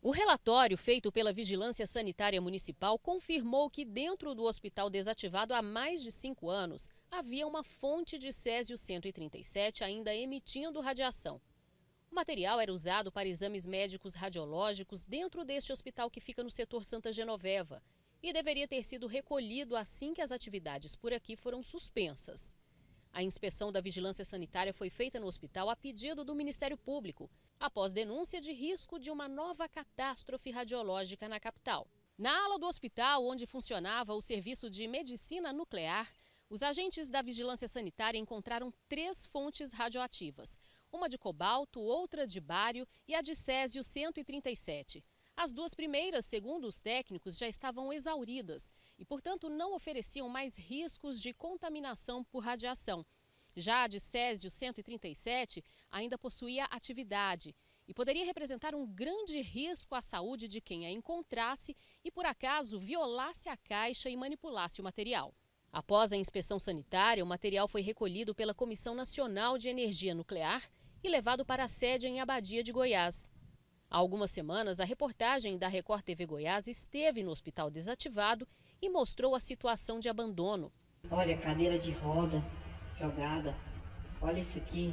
O relatório feito pela Vigilância Sanitária Municipal confirmou que dentro do hospital desativado há mais de 5 anos havia uma fonte de césio-137 ainda emitindo radiação. O material era usado para exames médicos radiológicos dentro deste hospital que fica no setor Santa Genoveva e deveria ter sido recolhido assim que as atividades por aqui foram suspensas. A inspeção da Vigilância Sanitária foi feita no hospital a pedido do Ministério Público, após denúncia de risco de uma nova catástrofe radiológica na capital. Na ala do hospital, onde funcionava o serviço de medicina nuclear, os agentes da Vigilância Sanitária encontraram 3 fontes radioativas, uma de cobalto, outra de bário e a de césio-137. As 2 primeiras, segundo os técnicos, já estavam exauridas e, portanto, não ofereciam mais riscos de contaminação por radiação. Já a de césio-137 ainda possuía atividade e poderia representar um grande risco à saúde de quem a encontrasse e, por acaso, violasse a caixa e manipulasse o material. Após a inspeção sanitária, o material foi recolhido pela Comissão Nacional de Energia Nuclear e levado para a sede em Abadia de Goiás. Há algumas semanas, a reportagem da Record TV Goiás esteve no hospital desativado e mostrou a situação de abandono. Olha a cadeira de roda jogada, olha isso aqui,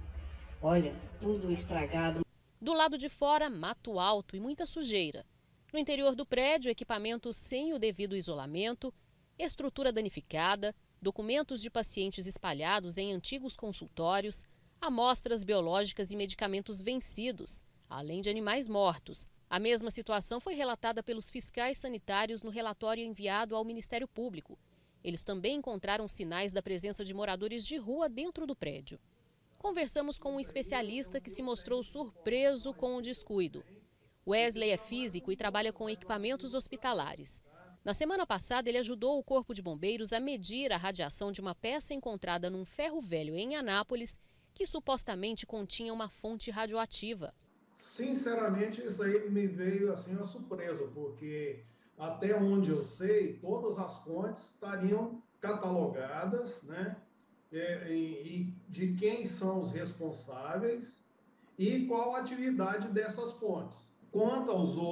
olha, tudo estragado. Do lado de fora, mato alto e muita sujeira. No interior do prédio, equipamentos sem o devido isolamento, estrutura danificada, documentos de pacientes espalhados em antigos consultórios, amostras biológicas e medicamentos vencidos, além de animais mortos. A mesma situação foi relatada pelos fiscais sanitários no relatório enviado ao Ministério Público. Eles também encontraram sinais da presença de moradores de rua dentro do prédio. Conversamos com um especialista que se mostrou surpreso com o descuido. Wesley é físico e trabalha com equipamentos hospitalares. Na semana passada, ele ajudou o Corpo de Bombeiros a medir a radiação de uma peça encontrada num ferro velho em Anápolis, que supostamente continha uma fonte radioativa. Sinceramente, isso aí me veio assim uma surpresa, porque até onde eu sei, todas as fontes estariam catalogadas, né? E de quem são os responsáveis e qual a atividade dessas fontes. Quanto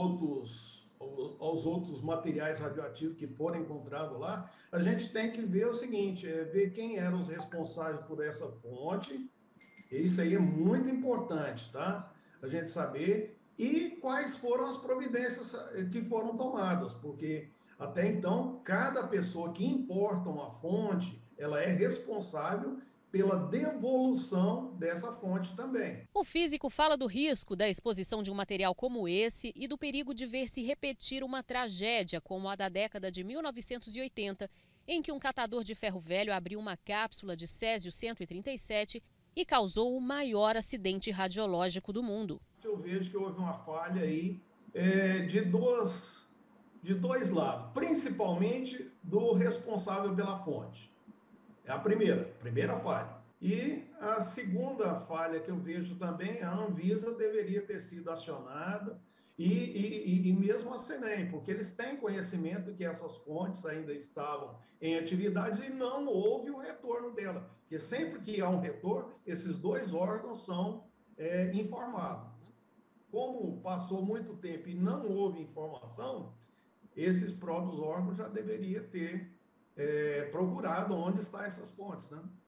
aos outros materiais radioativos que foram encontrados lá, a gente tem que ver o seguinte, ver quem eram os responsáveis por essa fonte. Isso aí é muito importante, tá? A gente saber e quais foram as providências que foram tomadas, porque até então cada pessoa que importa uma fonte, ela é responsável pela devolução dessa fonte também. O físico fala do risco da exposição de um material como esse e do perigo de ver se repetir uma tragédia como a da década de 1980, em que um catador de ferro velho abriu uma cápsula de césio-137 e causou o maior acidente radiológico do mundo. Eu vejo que houve uma falha aí de dois lados, principalmente do responsável pela fonte. É a primeira falha. E a segunda falha que eu vejo também, a Anvisa deveria ter sido acionada e mesmo a CENEM, porque eles têm conhecimento que essas fontes ainda estavam em atividades e não houve o retorno dela. Porque sempre que há um retorno, esses 2 órgãos são informados. Como passou muito tempo e não houve informação, esses próprios órgãos já deveriam ter procurado onde estão essas fontes, né?